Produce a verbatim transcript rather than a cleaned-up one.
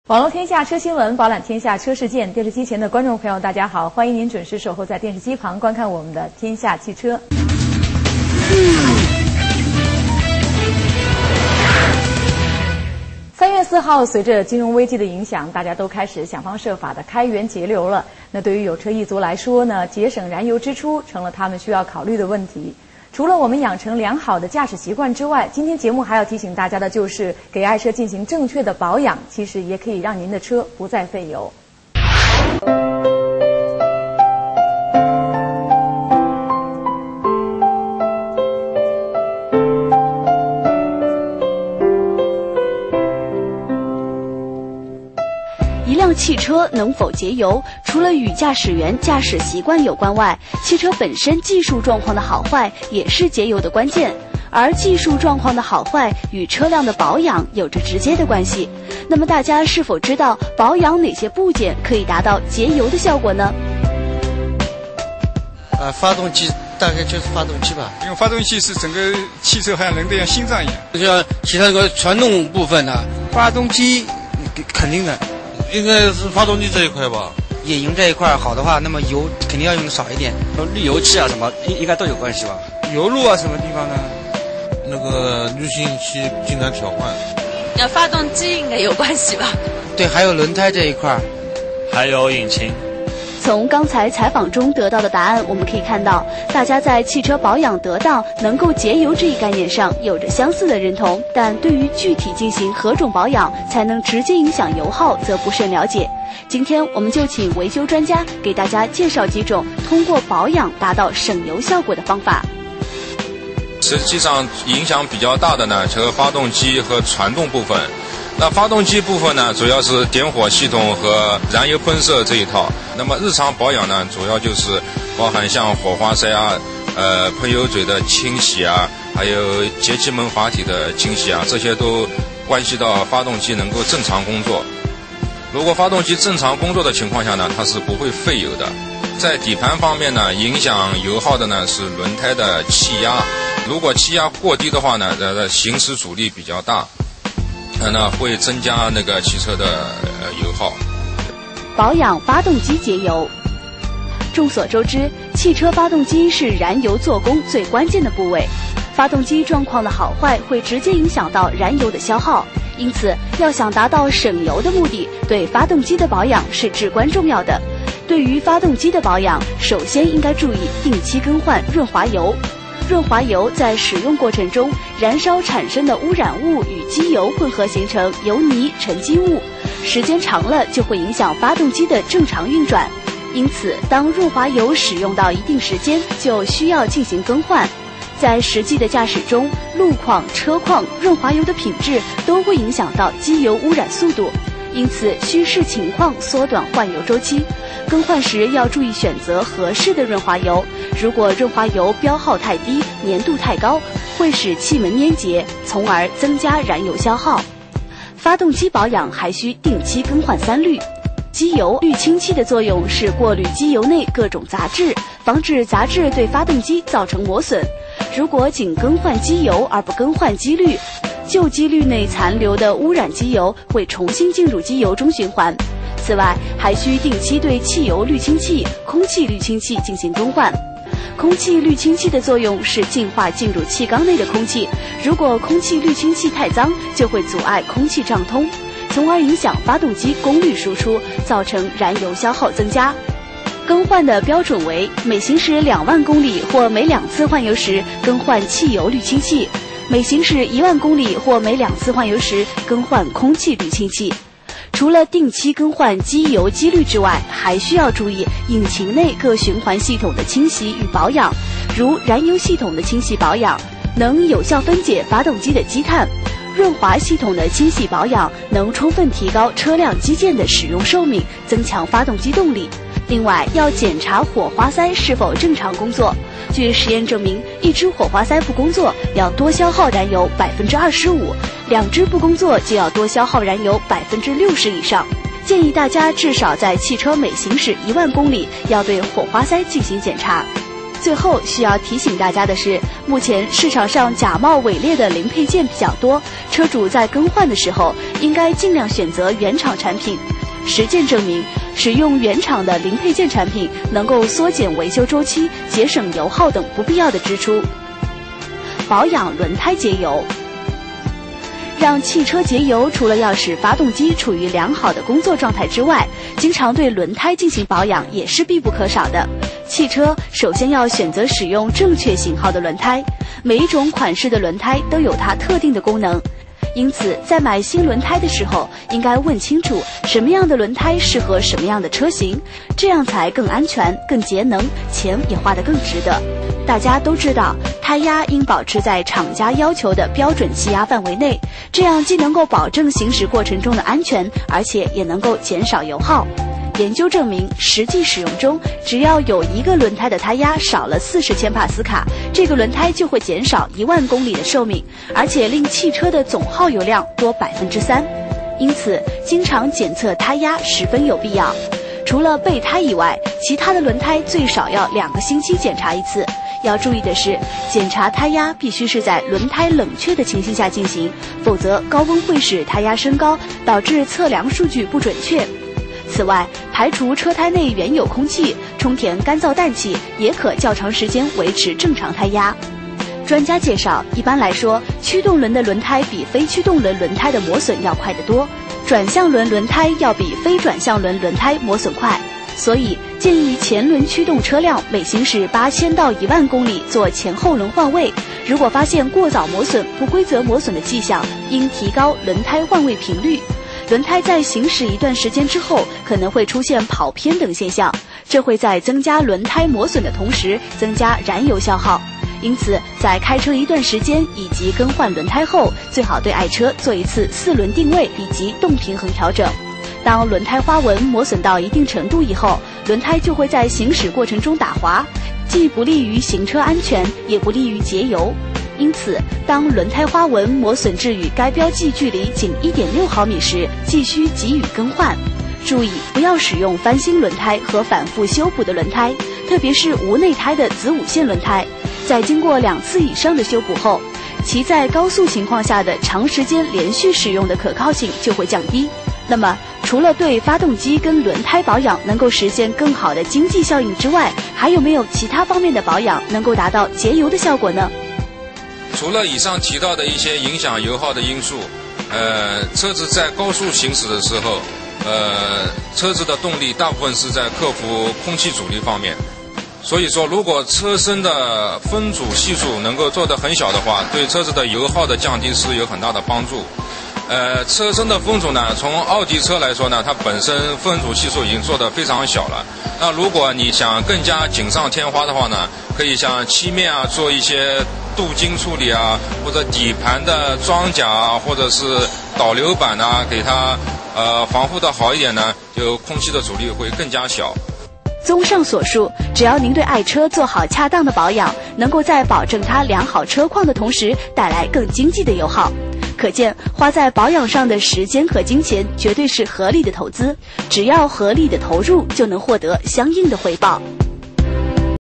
网络天下车新闻，饱览天下车事件。电视机前的观众朋友，大家好，欢迎您准时守候在电视机旁观看我们的《天下汽车》。三月四号，随着金融危机的影响，大家都开始想方设法的开源节流了。那对于有车一族来说呢，节省燃油支出成了他们需要考虑的问题。除了我们养成良好的驾驶习惯之外，今天节目还要提醒大家的就是给爱车进行正确的保养，其实也可以让您的车不再费油。 一辆汽车能否节油，除了与驾驶员驾驶习惯有关外，汽车本身技术状况的好坏也是节油的关键。而技术状况的好坏与车辆的保养有着直接的关系。那么大家是否知道保养哪些部件可以达到节油的效果呢？ 呃，发动机大概就是发动机吧， 因为发动机是整个汽车好像人的像心脏一样。 就像其他这个传动部分呢， 发动机肯定的。 应该是发动机这一块吧， 野营这一块好的话，那么油肯定要用少一点， 滤油器啊什么应应该都有关系吧。 油路啊什么地方呢？ 那个滤清器经常调换。 那发动机应该有关系吧？ 对，还有轮胎这一块， 还有引擎。 从刚才采访中得到的答案，我们可以看到，大家在汽车保养得当、能够节油这一概念上有着相似的认同，但对于具体进行何种保养才能直接影响油耗，则不甚了解。今天我们就请维修专家给大家介绍几种通过保养达到省油效果的方法。 实际上影响比较大的呢，就是发动机和传动部分。那发动机部分呢，主要是点火系统和燃油喷射这一套。那么日常保养呢，主要就是包含像火花塞啊、呃喷油嘴的清洗啊，还有节气门阀体的清洗啊，这些都关系到发动机能够正常工作。如果发动机正常工作的情况下呢，它是不会费油的。在底盘方面呢，影响油耗的呢是轮胎的气压。如果气压过低的话呢，呃，行驶阻力比较大。呃，那会增加那个汽车的呃油耗。 保养发动机节油。众所周知，汽车发动机是燃油做工最关键的部位，发动机状况的好坏会直接影响到燃油的消耗。因此，要想达到省油的目的，对发动机的保养是至关重要的。对于发动机的保养，首先应该注意定期更换润滑油。润滑油在使用过程中，燃烧产生的污染物与机油混合形成油泥沉积物，时间长了就会影响发动机的正常运转。因此，当润滑油使用到一定时间，就需要进行更换。在实际的驾驶中，路况、车况、润滑油的品质都会影响到机油污染速度，因此需视情况缩短换油周期。更换时要注意选择合适的润滑油，如果润滑油标号太低、粘度太高，会使气门粘结，从而增加燃油消耗。发动机保养还需定期更换三滤。机油滤清器的作用是过滤机油内各种杂质，防止杂质对发动机造成磨损。如果仅更换机油而不更换机滤，旧机滤内残留的污染机油会重新进入机油中循环。此外，还需定期对汽油滤清器、空气滤清器进行更换。空气滤清器的作用是净化进入气缸内的空气，如果空气滤清器太脏，就会阻碍空气畅通，从而影响发动机功率输出，造成燃油消耗增加。更换的标准为每行驶两万公里或每两次换油时更换汽油滤清器，每行驶一万公里或每两次换油时更换空气滤清器。除了定期更换机油机滤之外，还需要注意引擎内各循环系统的清洗与保养，如燃油系统的清洗保养能有效分解发动机的积碳，润滑系统的清洗保养能充分提高车辆机件的使用寿命，增强发动机动力。另外，要检查火花塞是否正常工作。据实验证明，一只火花塞不工作要多消耗燃油百分之二十五，两只不工作就要多消耗燃油百分之六十以上。建议大家至少在汽车每行驶一万公里要对火花塞进行检查。 最后需要提醒大家的是，目前市场上假冒伪劣的零配件比较多，车主在更换的时候应该尽量选择原厂产品。实践证明，使用原厂的零配件产品能够缩减维修周期、节省油耗等不必要的支出。保养轮胎节油。让汽车节油，除了要使发动机处于良好的工作状态之外，经常对轮胎进行保养也是必不可少的。汽车首先要选择使用正确型号的轮胎，每一种款式的轮胎都有它特定的功能，因此在买新轮胎的时候，应该问清楚什么样的轮胎适合什么样的车型，这样才更安全、更节能，钱也花得更值得。大家都知道，胎压应保持在厂家要求的标准气压范围内，这样既能够保证行驶过程中的安全，而且也能够减少油耗。研究证明，实际使用中，只要有一个轮胎的胎压少了四十千帕斯卡，这个轮胎就会减少一万公里的寿命，而且令汽车的总耗油量多百分之三。因此，经常检测胎压十分有必要。除了备胎以外，其他的轮胎最少要两个星期检查一次。要注意的是，检查胎压必须是在轮胎冷却的情形下进行，否则高温会使胎压升高，导致测量数据不准确。此外，排除车胎内原有空气，充填干燥氮气，也可较长时间维持正常胎压。专家介绍，一般来说，驱动轮的轮胎比非驱动轮轮胎的磨损要快得多，转向轮轮胎要比非转向轮轮胎磨损快。所以建议前轮驱动车辆每行驶八千到一万公里做前后轮换位，如果发现过早磨损、不规则磨损的迹象，应提高轮胎换位频率。轮胎在行驶一段时间之后，可能会出现跑偏等现象，这会在增加轮胎磨损的同时增加燃油消耗。因此，在开车一段时间以及更换轮胎后，最好对爱车做一次四轮定位以及动平衡调整。当轮胎花纹磨损到一定程度以后，轮胎就会在行驶过程中打滑，既不利于行车安全，也不利于节油。因此，当轮胎花纹磨损至与该标记距离仅 一点六毫米时，即需给予更换。注意不要使用翻新轮胎和反复修补的轮胎，特别是无内胎的子午线轮胎。在经过两次以上的修补后，其在高速情况下的长时间连续使用的可靠性就会降低。那么，除了对发动机跟轮胎保养能够实现更好的经济效应之外，还有没有其他方面的保养能够达到节油的效果呢？ 除了以上提到的一些影响油耗的因素，呃，车子在高速行驶的时候，呃，车子的动力大部分是在克服空气阻力方面。所以说，如果车身的分阻系数能够做得很小的话，对车子的油耗的降低是有很大的帮助。呃，车身的分阻呢，从奥迪车来说呢，它本身分阻系数已经做得非常小了。那如果你想更加锦上添花的话呢，可以像漆面啊做一些镀金处理啊，或者底盘的装甲啊，或者是导流板啊，给它呃防护的好一点呢，就空气的阻力会更加小。 综上所述，只要您对爱车做好恰当的保养，能够在保证它良好车况的同时，带来更经济的油耗。可见，花在保养上的时间和金钱绝对是合理的投资，只要合理的投入，就能获得相应的回报。